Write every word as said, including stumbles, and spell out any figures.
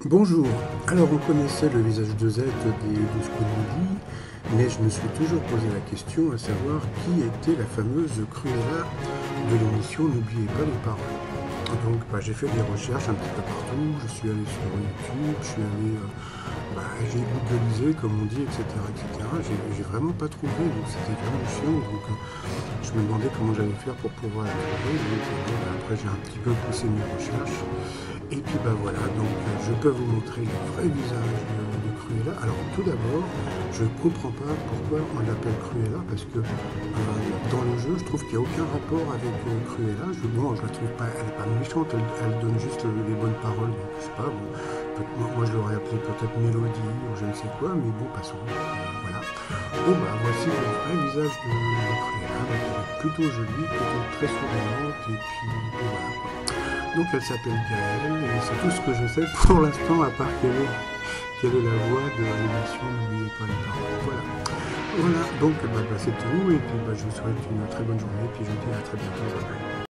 Bonjour. Alors on connaissait le visage de Z des douze coups de midi, mais je me suis toujours posé la question à savoir qui était la fameuse Cruella de l'émission N'oubliez pas les paroles. Donc bah, j'ai fait des recherches un petit peu partout, je suis allé sur YouTube, je suis allé, euh, bah, j'ai googlisé comme on dit, et cetera et cetera. J'ai j'ai vraiment pas trouvé, donc c'était vraiment chiant. Donc euh, je me demandais comment j'allais faire pour pouvoir la trouver. Donc, euh, bon, bah, après j'ai un petit peu poussé mes recherches. Et puis bah voilà, donc euh, je peux vous montrer le vrai visage de, de Cruella. Alors tout d'abord, je ne comprends pas pourquoi on l'appelle Cruella, parce que euh, dans le jeu, je trouve qu'il n'y a aucun rapport avec euh, Cruella. Je, bon, je la trouve pas, elle n'est pas méchante, elle, elle donne juste euh, les bonnes paroles, donc je sais pas, bon, peut, moi, moi, je l'aurais appelé peut-être Mélodie ou je ne sais quoi, mais bon, passons. Euh, voilà. Bon bah voici le vrai visage de, de Cruella, donc elle est plutôt jolie, plutôt très souriante, et puis et voilà. Donc elle s'appelle Gaëlle, et c'est tout ce que je sais pour l'instant, à part qu'elle est, qu'elle est la voix de l'émission N'oubliez pas les paroles. Voilà. Voilà, donc bah, bah, c'est tout, et puis bah, je vous souhaite une très bonne journée, et puis je vous dis à très bientôt. Bye bye.